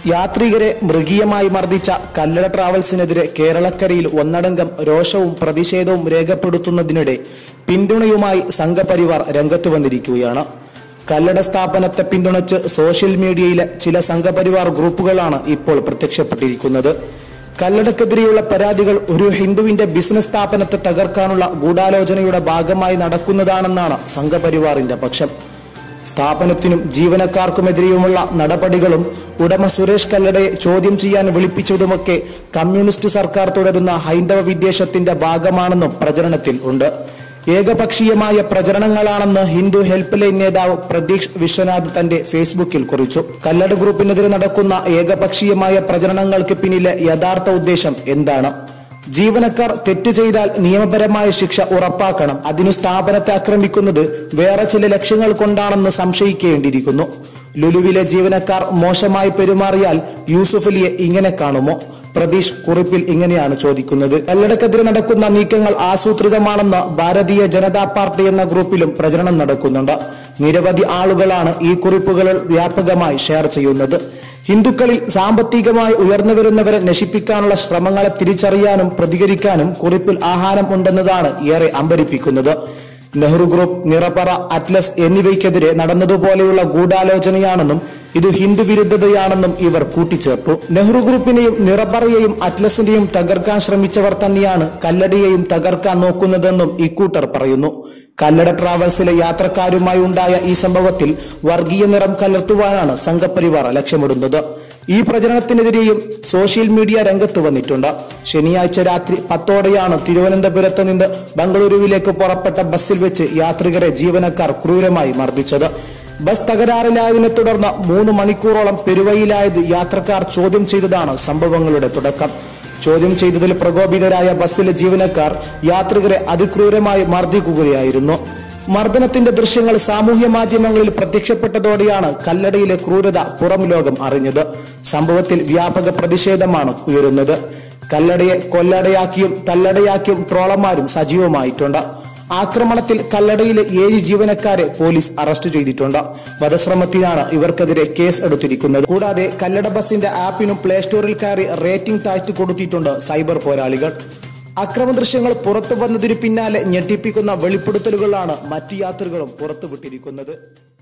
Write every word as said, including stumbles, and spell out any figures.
യാത്രികരെ മൃഗീയമായി മർദ്ദിച്ച കല്ലട ട്രാവൽസിനെതിരെ കേരളക്കരയിൽ ഒന്നടങ്കം രോഷവും പ്രതിഷേധവും രേഖപ്പെടുത്തുന്നതിനിടെ പിന്തുണയുമായി സംഘപരിവാർ രംഗത്തു വന്നിരിക്കുകയാണ്. കല്ലട സ്ഥാപനത്തെ പിന്തുണച്ച് സോഷ്യൽ മീഡിയയിലെ ചില സംഘപരിവാർ ഗ്രൂപ്പുകളാണ് ഇപ്പോൾ പ്രത്യക്ഷപ്പെട്ടിരിക്കുന്നത്. കല്ലടക്കെതിരെയുള്ള പരാതികൾ ഒരു ഹിന്ദുവിന്റെ ബിസിനസ് സ്ഥാപനത്തെ തകർക്കാനുള്ള ഗൂഢാലോചനയുടെ ഭാഗമായി നടക്കുന്നതാണെന്നാണ് സംഘപരിവാറിന്റെ പക്ഷം. സ്ഥാപനത്തിനും ജീവനക്കാർക്കുമെതിരെയുമുള്ള നടപടികളും ഉടമ സുരേഷ് കല്ലടയെ ചോദ്യം ചെയ്യാൻ വിളിപ്പിച്ചതുമൊക്കെ കമ്മ്യൂണിസ്റ്റ് സർക്കാർ തുടരുന്ന ഹൈന്ദവ വിദ്വേഷത്തിന്റെ ഭാഗമാണെന്നും പ്രചരണത്തിൽ ഉണ്ട്. ഏകപക്ഷീയമായ പ്രചരണങ്ങളാണെന്ന് ഹിന്ദു ഹെൽപ്പ് ലൈൻ നേതാവ് പ്രതീഷ് വിശ്വനാഥ് തന്റെ ഫേസ്ബുക്കിൽ കുറിച്ചു. കല്ലട ഗ്രൂപ്പിനെതിരെ നടക്കുന്ന ഏകപക്ഷീയമായ പ്രചരണങ്ങൾക്ക് പിന്നിലെ യഥാർത്ഥ ഉദ്ദേശം എന്താണ്? ജീവനക്കാർ തെറ്റ് ചെയ്താൽ നിയമപരമായ ശിക്ഷ ഉറപ്പാക്കണം. അതിനു സ്ഥാപനത്തെ ആക്രമിക്കുന്നത് വേറെ ചില ലക്ഷ്യങ്ങൾ കൊണ്ടാണെന്ന് സംശയിക്കേണ്ടിയിരിക്കുന്നു. ലുലുവിലെ ജീവനക്കാർ മോശമായി പെരുമാറിയാൽ യൂസുഫ് അലിയെ ഇങ്ങനെ കാണുമോ? പ്രതീഷ് കുറിപ്പിൽ ഇങ്ങനെയാണ് ചോദിക്കുന്നത്. കല്ലടക്കെതിരെ നടക്കുന്ന നീക്കങ്ങൾ ആസൂത്രിതമാണെന്ന് ഭാരതീയ ജനതാ പാർട്ടി എന്ന ഗ്രൂപ്പിലും പ്രചരണം നടക്കുന്നുണ്ട്. നിരവധി ആളുകളാണ് ഈ കുറിപ്പുകളിൽ വ്യാപകമായി ഷെയർ ചെയ്യുന്നത്. ഹിന്ദുക്കളിൽ സാമ്പത്തികമായി ഉയർന്നുവരുന്നവരെ നശിപ്പിക്കാനുള്ള ശ്രമങ്ങളെ തിരിച്ചറിയാനും പ്രതികരിക്കാനും കുറിപ്പിൽ ആഹ്വാനം ഉണ്ടെന്നതാണ് ഏറെ അമ്പരിപ്പിക്കുന്നത്. നെഹ്റു ഗ്രൂപ്പ്, നിറപറ, അറ്റ്ലസ് എന്നിവയ്ക്കെതിരെ നടന്നതുപോലെയുള്ള ഗൂഢാലോചനയാണെന്നും ഇത് ഹിന്ദു വിരുദ്ധതയാണെന്നും ഇവർ കൂട്ടിച്ചേർത്തു. നെഹ്റു ഗ്രൂപ്പിനെയും നിറപറയെയും അറ്റ്ലസിന്റെയും തകർക്കാൻ ശ്രമിച്ചവർ തന്നെയാണ് കല്ലടയെയും തകർക്കാൻ നോക്കുന്നതെന്നും ഇക്കൂട്ടർ പറയുന്നു. കല്ലട ട്രാവൽസിലെ യാത്രക്കാരുമായി ഉണ്ടായ ഈ സംഭവത്തിൽ വർഗീയ നിറം കലർത്തുവാനാണ് സംഘപരിവാർ ലക്ഷ്യമിടുന്നത്. ഈ പ്രചരണത്തിനെതിരെയും സോഷ്യൽ മീഡിയ രംഗത്ത് വന്നിട്ടുണ്ട്. ശനിയാഴ്ച രാത്രി പത്തോടെയാണ് തിരുവനന്തപുരത്ത് നിന്ന് ബംഗളൂരുവിലേക്ക് പുറപ്പെട്ട ബസ്സിൽ വെച്ച് യാത്രികരെ ജീവനക്കാർ ക്രൂരമായി മർദ്ദിച്ചത്. ബസ് തകരാറിലായതിനെ തുടർന്ന് മൂന്ന് മണിക്കൂറോളം പെരുവയിലായത് യാത്രക്കാർ ചോദ്യം ചെയ്തതാണ് സംഭവങ്ങളുടെ തുടക്കം. ചോദ്യം ചെയ്തതിൽ പ്രകോപിതരായ ബസ്സിലെ ജീവനക്കാർ യാത്രികരെ അതിക്രൂരമായി മർദ്ദിക്കുകയായിരുന്നു. മർദ്ദനത്തിന്റെ ദൃശ്യങ്ങൾ സാമൂഹ്യ മാധ്യമങ്ങളിൽ പ്രത്യക്ഷപ്പെട്ടതോടെയാണ് കല്ലടയിലെ ക്രൂരത പുറം ലോകം അറിഞ്ഞത്. സംഭവത്തിൽ വ്യാപക പ്രതിഷേധമാണ് ഉയരുന്നത്. കല്ലടയെ കൊല്ലടയാക്കിയും തല്ലടയാക്കിയും ട്രോളന്മാരും സജീവമായിട്ടുണ്ട്. ആക്രമണത്തിൽ കല്ലടയിലെ ഏഴ് ജീവനക്കാരെ പോലീസ് അറസ്റ്റ് ചെയ്തിട്ടുണ്ട്. വധശ്രമത്തിനാണ് ഇവർക്കെതിരെ കേസ് എടുത്തിരിക്കുന്നത്. കൂടാതെ കല്ലട ബസിന്റെ ആപ്പിനും പ്ലേ സ്റ്റോറിൽ കയറി റേറ്റിംഗ് താഴ്ത്തി കൊടുത്തിട്ടുണ്ട് സൈബർ പോരാളികൾ. അക്രമ ദൃശ്യങ്ങൾ പുറത്തു വന്നതിനു പിന്നാലെ ഞെട്ടിപ്പിക്കുന്ന വെളിപ്പെടുത്തലുകളാണ് മറ്റു യാത്രികരും പുറത്തുവിട്ടിരിക്കുന്നത്.